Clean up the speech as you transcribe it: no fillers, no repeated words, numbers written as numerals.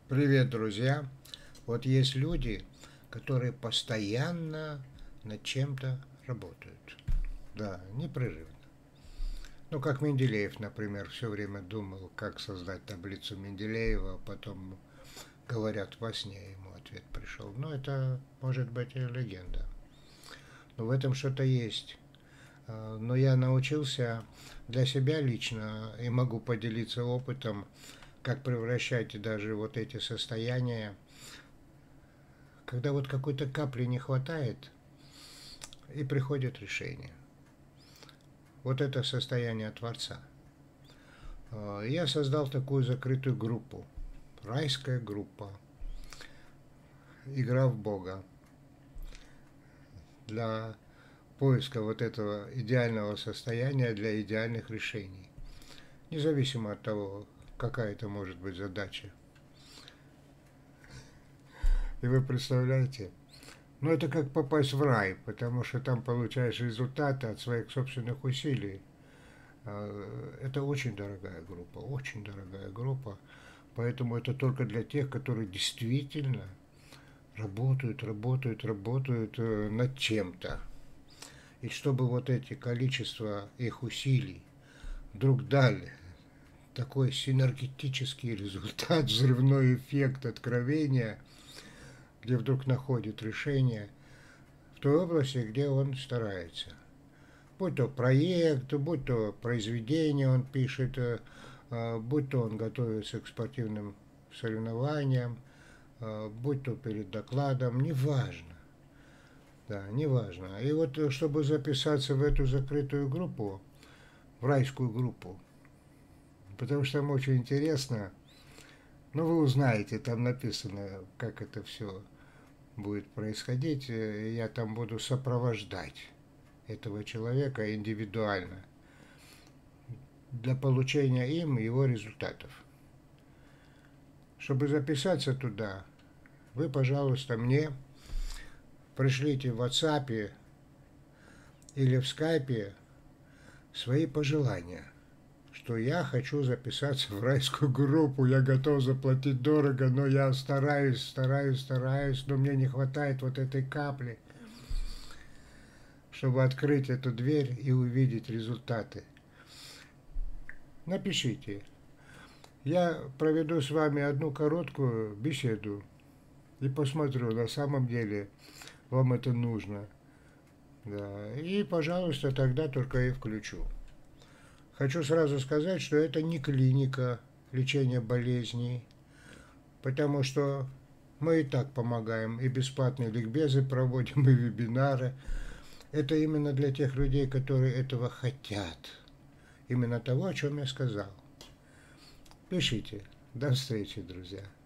Привет, друзья! Вот есть люди, которые постоянно над чем-то работают. Да, непрерывно. Ну, как Менделеев, например, все время думал, как создать таблицу Менделеева, а потом, говорят, во сне ему ответ пришел. Но это может быть и легенда. Но в этом что-то есть. Но я научился для себя лично и могу поделиться опытом, как превращать даже вот эти состояния, когда вот какой-то капли не хватает, и приходит решение. Вот это состояние Творца. Я создал такую закрытую группу, райская группа, игра в Бога, для поиска вот этого идеального состояния для идеальных решений, независимо от того, какая это может быть задача. И вы представляете, ну это как попасть в рай, потому что там получаешь результаты от своих собственных усилий. Это очень дорогая группа, поэтому это только для тех, которые действительно работают над чем-то. И чтобы вот эти количество их усилий вдруг дали такой синергетический результат, взрывной эффект откровения, где вдруг находит решение в той области, где он старается. Будь то проект, будь то произведение он пишет, будь то он готовится к спортивным соревнованиям, будь то перед докладом, неважно. Да, неважно. И вот чтобы записаться в эту закрытую группу, в райскую группу, потому что там очень интересно, ну вы узнаете, там написано, как это все будет происходить, я там буду сопровождать этого человека индивидуально для получения им его результатов. Чтобы записаться туда, вы, пожалуйста, мне пришлите в WhatsApp или в Skype свои пожелания, что я хочу записаться в райскую группу, я готов заплатить дорого, но я стараюсь, но мне не хватает вот этой капли, чтобы открыть эту дверь и увидеть результаты. Напишите. Я проведу с вами одну короткую беседу и посмотрю, на самом деле вам это нужно. Да. И, пожалуйста, тогда только и включу. Хочу сразу сказать, что это не клиника лечения болезней, потому что мы и так помогаем, и бесплатные ликбезы проводим, и вебинары. Это именно для тех людей, которые этого хотят. Именно того, о чем я сказал. Пишите. До встречи, друзья.